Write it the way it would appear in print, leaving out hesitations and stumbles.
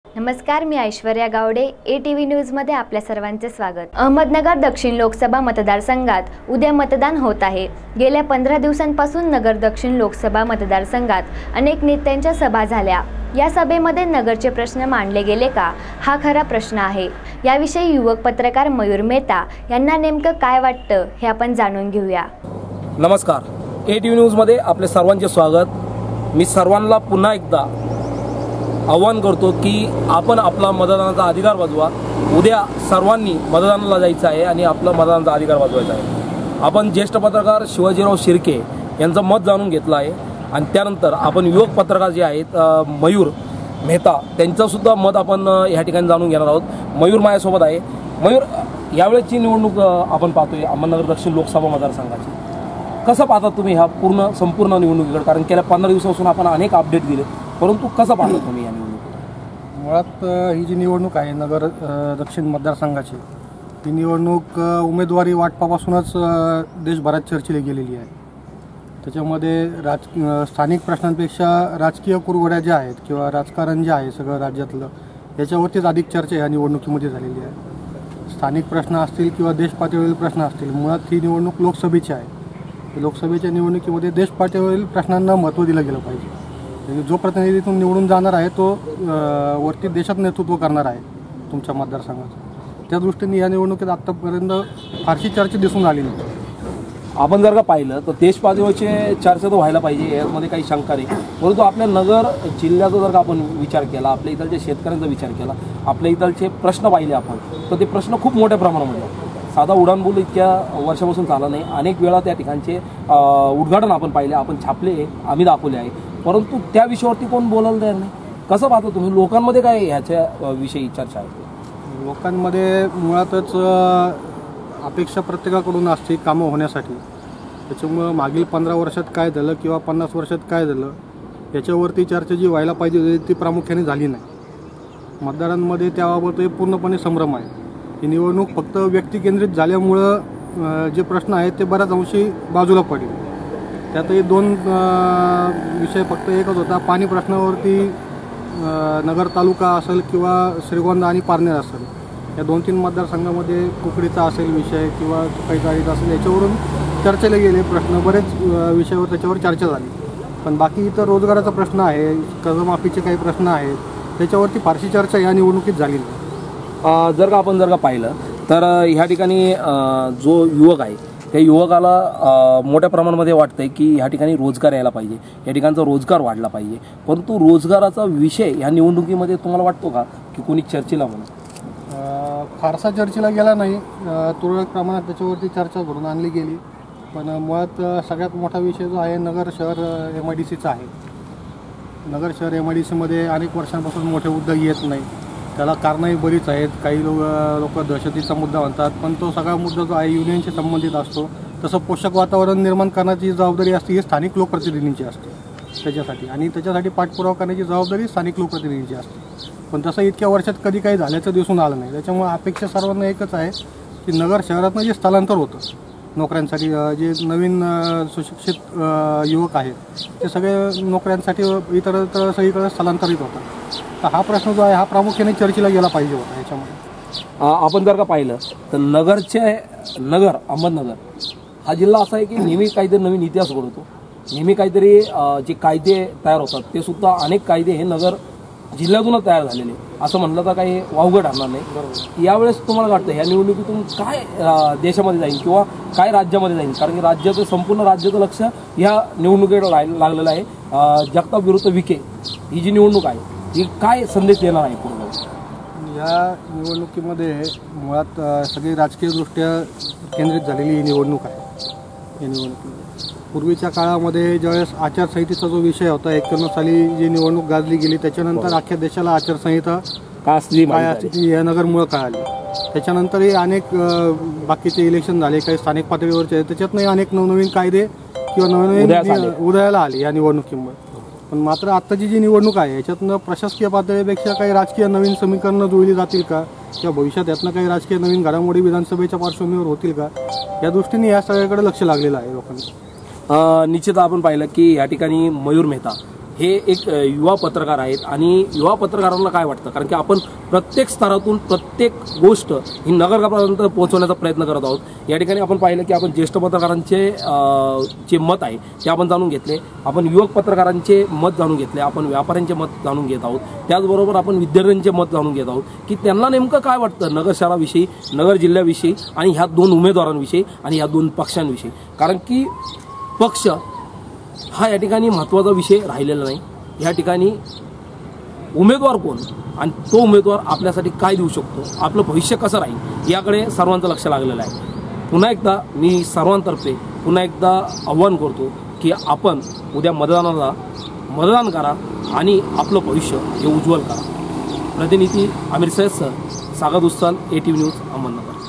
नमस्कार, मी ऐश्वर्या गावडे. ATV न्यूजमध्ये आपल्या सर्वांचे स्वागत. अहमदनगर दक्षिण लोकसभा मतदारसंघात उद्या मतदान होत आहे. गेल्या 15 दिवसांपासून नगर दक्षिण लोकसभा मतदारसंघात अनेक नेत्यांच्या सभा झाल्या. या सभेमध्ये नगरचे प्रश्न मांडले गेले का, हा खरा प्रश्न आहे. याविषयी युवक पत्रकार मयूर मेहता यांना नेमकं काय वाटतं हे आपण जाणून घेऊया. नमस्कार, ATV न्यूजमध्ये आपले सर्वांचे स्वागत. मी सर्वांना पुन्हा एकदा आवाहन करतो की आपण आपला मतदानाचा अधिकार वाजवा. उद्या सर्वांनी मतदानाला जायचं आहे आणि आपला मतदानाचा अधिकार वाजवायचा आहे. आपण ज्येष्ठ पत्रकार शिवाजीराव शिर्के यांचं मत जाणून घेतलं आहे आणि त्यानंतर आपण युवक पत्रकार जे आहेत मयूर मेहता त्यांचंसुद्धा मत आपण ह्या ठिकाणी जाणून घेणार आहोत. मयूर माझ्यासोबत आहे. मयूर, यावेळेची निवडणूक आपण पाहतोय अहमदनगर दक्षिण लोकसभा मतदारसंघाची. कसं पाहता तुम्ही ह्या संपूर्ण निवडणुकीकडे? कारण गेल्या 15 दिवसापासून आपण अनेक अपडेट दिले, परंतु कसं पाहता तुम्ही या निवडणुकीकडे? मुळात ही जी निवडणूक आहे नगर दक्षिण मतदारसंघाची, ही निवडणूक उमेदवारी वाटपापासूनच देशभरात चर्चेला गेलेली आहे. त्याच्यामध्ये स्थानिक प्रश्नांपेक्षा राजकीय कुरघोड्या ज्या आहेत किंवा राजकारण जे आहे सगळं राज्यातलं, याच्यावरतीच अधिक चर्चा ह्या निवडणुकीमध्ये झालेली आहे. स्थानिक प्रश्न असतील किंवा देश पातळीवरील प्रश्न असतील, मुळात ही निवडणूक लोकसभेची आहे. लोकसभेच्या निवडणुकीमध्ये देश पातळीवरील प्रश्नांना महत्त्व दिलं गेलं पाहिजे. जो प्रतिनिधीतून निवडून जाणार आहे तो वरती देशात नेतृत्व करणार आहे तुमच्या मतदारसंघाचं. त्या दृष्टीने या निवडणुकीत आत्तापर्यंत फारशी चर्चा दिसून आली नाही. आपण जर का पाहिलं तर देश पातळीवरची चर्चा तर व्हायला पाहिजे, यामध्ये काही शंका नाही. परंतु आपल्या नगर जिल्ह्याचा जर का आपण विचार केला, आपल्या इथलच्या शेतकऱ्यांचा विचार केला, आपल्या इथलचे प्रश्न पाहिले आपण, तर ते प्रश्न खूप मोठ्या प्रमाणामध्ये आहेत. साधा उडाणपूल इतक्या वर्षापासून झाला नाही. अनेक वेळा त्या ठिकाणचे उद्घाटन आपण पाहिले, आपण छापले, आम्ही दाखवले आहे, परंतु त्या विषयावरती कोण बोलायला तयार नाही. कसं पाहता तुम्ही? लोकांमध्ये काय ह्याच्या विषयी चर्चा आहे? लोकांमध्ये मुळातच अपेक्षा प्रत्येकाकडून असते कामं होण्यासाठी. त्याच्यामुळं मागील 15 वर्षात काय झालं किंवा 50 वर्षात काय झालं याच्यावरती चर्चा जी व्हायला पाहिजे ती प्रामुख्याने झाली नाही. मतदारांमध्ये त्याबाबत पूर्णपणे संभ्रम आहे. ही निवडणूक फक्त व्यक्तिकेंद्रित झाल्यामुळं जे प्रश्न आहेत ते बऱ्याच अंशी बाजूला पडले. त्यातही 2 विषय फक्त एकच होता. पाणी प्रश्नावरती नगर तालुका असेल किंवा श्रीगोंदा आणि पारनेर असेल, या 2-3 मतदारसंघामध्ये कुकडीचा असेल विषय किंवा काही गाडीचा असेल, याच्यावरून चर्चेला गेले प्रश्न. बरेच विषयावर त्याच्यावर चर्चा झाली. पण बाकी इतर रोजगाराचा प्रश्न आहे, कर्जमाफीचे काही प्रश्न आहेत, त्याच्यावरती फारशी चर्चा या निवडणुकीत झाली नाही. जर का पाहिलं तर ह्या ठिकाणी जो युवक आहे त्या युवकाला मोठ्या प्रमाणामध्ये वाटतंय की ह्या ठिकाणी रोजगार यायला पाहिजे, या ठिकाणचा रोजगार वाढला पाहिजे. परंतु रोजगाराचा विषय ह्या निवडणुकीमध्ये तुम्हाला वाटतो का की कोणी चर्चेला म्हणून? फारसा चर्चेला गेला नाही. तुरळक प्रमाणात त्याच्यावरती चर्चा घडून आणली गेली. पण मुळात सगळ्यात मोठा विषय जो आहे नगर शहर MIDCचा आहे. नगर शहर MIDCमध्ये अनेक वर्षांपासून मोठे उद्योग येत नाही. त्याला कारणंही बरीच आहेत. काही लोक दहशतीचा मुद्दा म्हणतात, पण तो सगळा मुद्दा जो आहे युनियनशी संबंधित असतो. तसं पोषक वातावरण निर्माण करण्याची जबाबदारी असते ही स्थानिक लोकप्रतिनिधींची असते त्याच्यासाठी, आणि त्याच्यासाठी पाठपुरावा करण्याची जबाबदारी स्थानिक लोकप्रतिनिधींची असते. पण तसं इतक्या वर्षात कधी काही झाल्याचं दिसून आलं नाही. त्याच्यामुळे अपेक्षा सर्वांना एकच आहे की नगर शहरातनं जे स्थलांतर होतं नोकऱ्यांसाठी, जे नवीन सुशिक्षित युवक आहेत ते सगळे नोकऱ्यांसाठी इतरत्र सगळीकडे स्थलांतरित होतात. तर हा प्रश्न जो आहे हा प्रामुख्याने चर्चेला गेला पाहिजे होता याच्यामध्ये. आपण जर का पाहिलं तर नगर अहमदनगर हा जिल्हा असा आहे की नेहमी काहीतरी नवीन इतिहास घडवतो. नेहमी काहीतरी जे कायदे तयार होतात ते सुद्धा अनेक कायदे हे नगर जिल्ह्यातूनच तयार झालेले, असं म्हणलं तर काही वावगं ठरणार नाही. यावेळेस तुम्हाला वाटतं ह्या निवडणुकीतून काय देशामध्ये जाईल किंवा काय राज्यामध्ये जाईल? कारण की राज्याचं संपूर्ण राज्याचं लक्ष ह्या निवडणुकीकडे लागलेलं आहे. जगताप विरुद्ध विखे ही जी निवडणूक आहे ही काय संदेश देणार आहे पूर्ण? या निवडणुकीमध्ये मुळात सगळी राजकीयदृष्ट्या केंद्रित झालेली ही निवडणूक आहे. या निवडणुकीमध्ये पूर्वीच्या काळामध्ये ज्यावेळेस आचारसंहितेचा जो विषय होता, 91 साली जी निवडणूक गाजली गेली, त्याच्यानंतर अख्ख्या देशाला आचारसंहिता काय असते या नगरमुळं कळाली. त्याच्यानंतरही अनेक बाकीचे इलेक्शन झाले, काही स्थानिक पातळीवरचे, त्याच्यातनंही अनेक नवनवीन कायदे किंवा नवनवीन उदयाला आले या निवडणुकीमुळे. पण मात्र आत्ताची जी निवडणूक आहे याच्यातनं प्रशासकीय पातळीपेक्षा काही राजकीय नवीन समीकरणं जुळली जातील का, किंवा भविष्यात यातनं काही राजकीय नवीन घडामोडी विधानसभेच्या पार्श्वभूमीवर होतील का, या दृष्टीने या सगळ्याकडे लक्ष लागलेलं आहे लोकांचं. निश्चित आपण पाहिलं की या ठिकाणी मयूर मेहता हे एक युवा पत्रकार आहेत आणि युवा पत्रकारांना काय वाटतं, कारण की आपण प्रत्येक स्तरातून प्रत्येक गोष्ट ही नगरपर्यंत पोहोचवण्याचा प्रयत्न करत आहोत. या ठिकाणी आपण पाहिलं की आपण ज्येष्ठ पत्रकारांचे जे मत आहे ते आपण जाणून घेतले, आपण युवक पत्रकारांचे मत जाणून घेतले, आपण व्यापाऱ्यांचे मत जाणून घेत आहोत, त्याचबरोबर आपण विद्यार्थ्यांचे मत जाणून घेत आहोत की त्यांना नेमकं काय वाटतं नगर शहराविषयी, नगर जिल्ह्याविषयी आणि ह्या 2 उमेदवारांविषयी आणि ह्या 2 पक्षांविषयी. कारण की पक्ष हा या ठिकाणी महत्त्वाचा विषय राहिलेला नाही. या ठिकाणी उमेदवार कोण आणि तो उमेदवार आपल्यासाठी काय देऊ शकतो, आपलं भविष्य कसं राहील याकडे सर्वांचं लक्ष लागलेलं आहे. पुन्हा एकदा मी सर्वांतर्फे पुन्हा एकदा आव्हान करतो की आपण उद्या मतदान करा आणि आपलं भविष्य हे उज्ज्वल करा. प्रतिनिधी आमिर सय्यद सर, सागर दुस्ताल, ATV न्यूज, अहमदनगर.